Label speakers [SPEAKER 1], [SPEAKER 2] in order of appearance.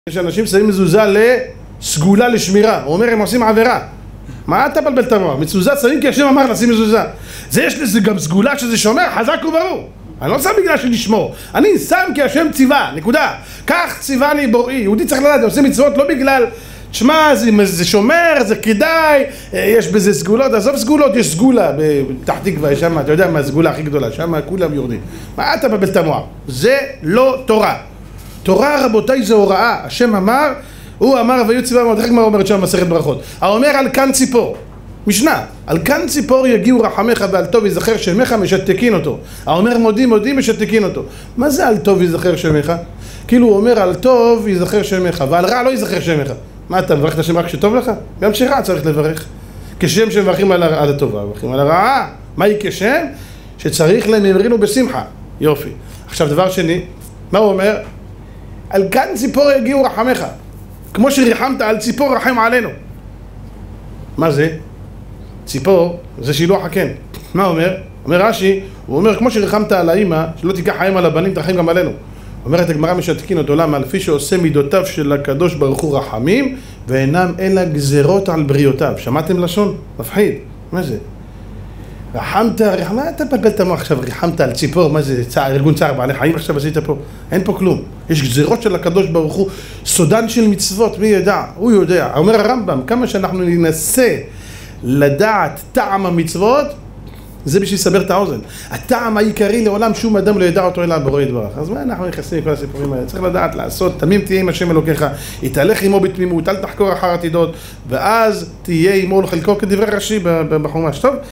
[SPEAKER 1] יש אנשים שמים מזוזה לסגולה לשמירה, הוא אומר הם עושים עבירה. מה אתה בלבל את המוח? מזוזה שמים כי השם אמר לשים מזוזה. זה יש לזה גם סגולה שזה שומר, חזק וברור. אני לא שם בגלל שנשמור, אני שם כי השם ציווה, נקודה. כך ציווה לי בוראי. יהודי צריך לדעת, עושה מצוות לא בגלל תשמע, זה שומר, זה כדאי, יש בזה סגולות, עזוב סגולות, יש סגולה בפתח תקווה, שם, אתה יודע מה הסגולה הכי גדולה, שם כולם יורדים. מה אתה בלבל את המוח? זה לא תורה. תורה רבותיי זה הוראה, השם אמר, הוא אמר ויהיו ציווה מאוד, איך כבר אומרת שם מסכת ברכות? האומר על כאן ציפור, משנה, על כאן ציפור יגיעו רחמך ועל טוב יזכר שמך משתקין אותו. האומר מודים מודים משתקין אותו. מה זה על טוב יזכר שמך? כאילו הוא אומר על טוב יזכר שמך ועל רע לא יזכר שמך. מה אתה מברך את השם רק שטוב לך? גם שרע צריך לברך. כשם שמברכים על הטובה, מברכים על הרעה. מהי כשם? שצריך להם ימרינו בשמחה. יופי. עכשיו דבר שני, מה הוא אומר? על כאן ציפור יגיעו רחמך. כמו שריחמת על ציפור רחם עלינו. מה זה? ציפור זה שילוח הקן. מה אומר? אומר רש"י, הוא אומר כמו שריחמת על האמא, שלא תיקח חיים על הבנים, תרחם גם עלינו. אומרת הגמרא משתקין אותו, למה? לפי שעושה מידותיו של הקדוש ברוך הוא רחמים, ואינם אלא גזרות על בריאותיו. שמעתם לשון? מפחיד. מה זה? רחמת, מה אתה בלבל את המוח עכשיו? ריחמת על ציפור, מה זה? ארגון צער בעלי חיים עכשיו עשית פה? אין פה כלום. יש גזרות של הקדוש ברוך הוא, סודן של מצוות, מי ידע? הוא יודע. אומר הרמב"ם, כמה שאנחנו ננסה לדעת טעם המצוות, זה בשביל לסבר את האוזן. הטעם העיקרי לעולם שום אדם לא ידע אותו אלא בורא יתברך. אז מה אנחנו נכנסים לכל הסיפורים האלה? צריך לדעת לעשות, תמים תהיה עם השם אלוקיך, יתהלך עמו בתמימות, אל תחקור אחר עתידות, ואז תהיה עמו לחלקו כדברי רש"י בחומש. טוב?